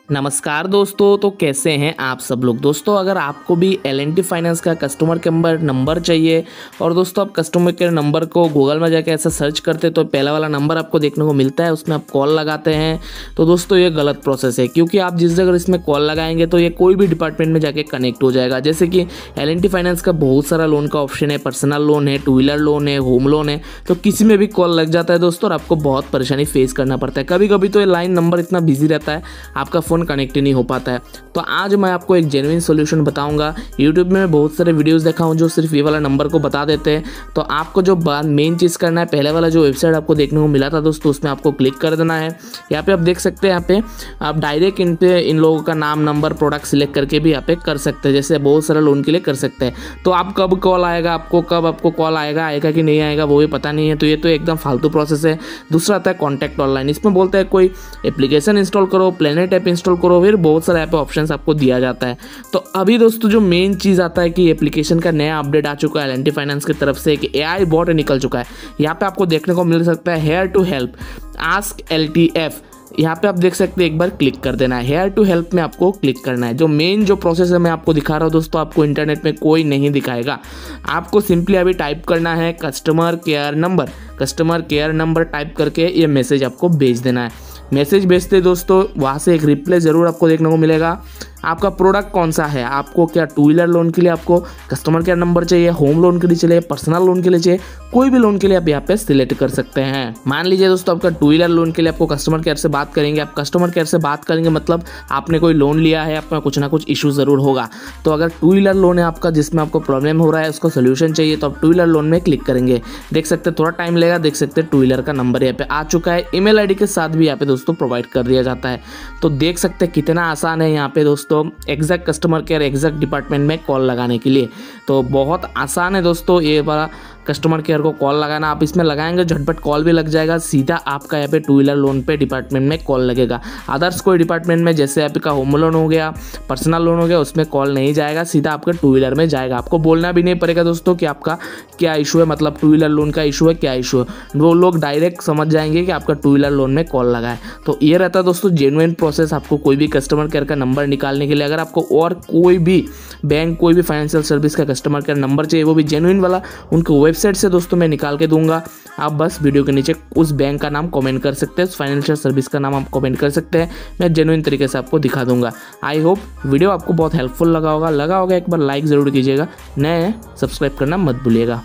नमस्कार दोस्तों। तो कैसे हैं आप सब लोग। दोस्तों अगर आपको भी L&T फाइनेंस का कस्टमर केयर नंबर चाहिए और दोस्तों आप कस्टमर केयर नंबर को गूगल में जाकर ऐसा सर्च करते तो पहला वाला नंबर आपको देखने को मिलता है, उसमें आप कॉल लगाते हैं। तो दोस्तों ये गलत प्रोसेस है, क्योंकि आप जिस जगह इसमें कॉल लगाएंगे तो ये कोई भी डिपार्टमेंट में जाके कनेक्ट हो जाएगा। जैसे कि L&T फाइनेंस का बहुत सारा लोन का ऑप्शन है, पर्सनल लोन है, टू व्हीलर लोन है, होम लोन है। तो किसी में भी कॉल लग जाता है दोस्तों और आपको बहुत परेशानी फेस करना पड़ता है। कभी कभी तो ये लाइन नंबर इतना बिजी रहता है आपका फ़ोन कनेक्ट ही नहीं हो पाता है। तो आज मैं आपको एक जेन्युइन सॉल्यूशन बताऊंगा। यूट्यूब में मैं बहुत सारे वीडियोस देखा हूं जो सिर्फ ये वाला नंबर को बता देते हैं। तो आपको जो मेन चीज़ करना है, पहले वाला जो वेबसाइट आपको देखने को मिला था दोस्तों, उसमें आपको क्लिक कर देना है। यहाँ पे आप देख सकते हैं, यहाँ पे आप डायरेक्ट इन लोगों का नाम, नंबर, प्रोडक्ट सिलेक्ट करके भी यहाँ पे कर सकते हैं। जैसे बहुत सारे लोन के लिए कर सकते हैं। तो आप कब कॉल आएगा, आपको कॉल आएगा कि नहीं आएगा वो भी पता नहीं है। तो ये तो एकदम फालतू प्रोसेस है। दूसरा आता है कॉन्टैक्ट ऑनलाइन। इसमें बोलते हैं कोई एप्लीकेशन इंस्टॉल करो, प्लेनेट ऐप इंस्टॉल करो, फिर बहुत सारे ऐप ऑप्शंस आपको दिया जाता है। तो अभी दोस्तों जो मेन चीज़ आता है कि एप्लीकेशन का नया अपडेट आ चुका है L&T फाइनेंस की तरफ से, कि AI बॉट निकल चुका है। यहाँ पे आपको देखने को मिल सकता है here to help, ask LTF। यहाँ पे आप देख सकते हैं, एक बार क्लिक कर देना है। हेयर टू हेल्प में आपको क्लिक करना है। जो मेन जो प्रोसेस है मैं आपको दिखा रहा हूँ दोस्तों, आपको इंटरनेट में कोई नहीं दिखाएगा। आपको सिंपली अभी टाइप करना है कस्टमर केयर नंबर टाइप करके ये मैसेज आपको भेज देना है। मैसेज भेजते दोस्तों वहाँ से एक रिप्लाई ज़रूर आपको देखने को मिलेगा। आपका प्रोडक्ट कौन सा है, आपको क्या टू व्हीलर लोन के लिए आपको कस्टमर केयर नंबर चाहिए, होम लोन के लिए चाहिए, पर्सनल लोन के लिए चाहिए, कोई भी लोन के लिए आप यहाँ पे सिलेक्ट कर सकते हैं। मान लीजिए दोस्तों आपका टू व्हीलर लोन के लिए आपको कस्टमर केयर से बात करेंगे। आप कस्टमर केयर से बात करेंगे मतलब आपने कोई लोन लिया है, आपका कुछ ना कुछ इशू ज़रूर होगा। तो अगर टू व्हीलर लोन है आपका जिसमें आपको प्रॉब्लम हो रहा है, उसको सोल्यूशन चाहिए, तो आप टू व्हीलर लोन में क्लिक करेंगे। देख सकते थोड़ा टाइम लगेगा, देख सकते टू व्हीलर का नंबर यहाँ पे आ चुका है। ईमेल ID के साथ भी यहाँ पे दोस्तों प्रोवाइड कर दिया जाता है। तो देख सकते कितना आसान है यहाँ पे दोस्तों exact customer care exact department में कॉल लगाने के लिए। तो बहुत आसान है दोस्तों ये वाला कस्टमर केयर को कॉल लगाना। आप इसमें लगाएंगे झटपट कॉल भी लग जाएगा, सीधा आपका यहाँ पे टू व्हीलर लोन पे डिपार्टमेंट में कॉल लगेगा। अदर्स कोई डिपार्टमेंट में जैसे आपका होम लोन हो गया, पर्सनल लोन हो गया, उसमें कॉल नहीं जाएगा, सीधा आपका टू व्हीलर में जाएगा। आपको बोलना भी नहीं पड़ेगा दोस्तों कि आपका क्या इशू है, मतलब टू व्हीलर लोन का इशू है, क्या इशू है। वो लोग डायरेक्ट समझ जाएंगे कि आपका टू व्हीलर लोन में कॉल लगा है। तो ये रहता है दोस्तों जेन्युइन प्रोसेस आपको कोई भी कस्टमर केयर का नंबर निकालने के लिए। अगर आपको और कोई भी बैंक, कोई भी फाइनेंशियल सर्विस का कस्टमर केयर नंबर चाहिए, वो भी जेन्युइन वाला, उनको वेबसाइट से दोस्तों मैं निकाल के दूंगा। आप बस वीडियो के नीचे उस बैंक का नाम कमेंट कर सकते हैं, उस फाइनेंशियल सर्विस का नाम आप कमेंट कर सकते हैं। मैं जेन्युइन तरीके से आपको दिखा दूंगा। आई होप वीडियो आपको बहुत हेल्पफुल लगा होगा। एक बार लाइक ज़रूर कीजिएगा। नए सब्सक्राइब करना मत भूलिएगा।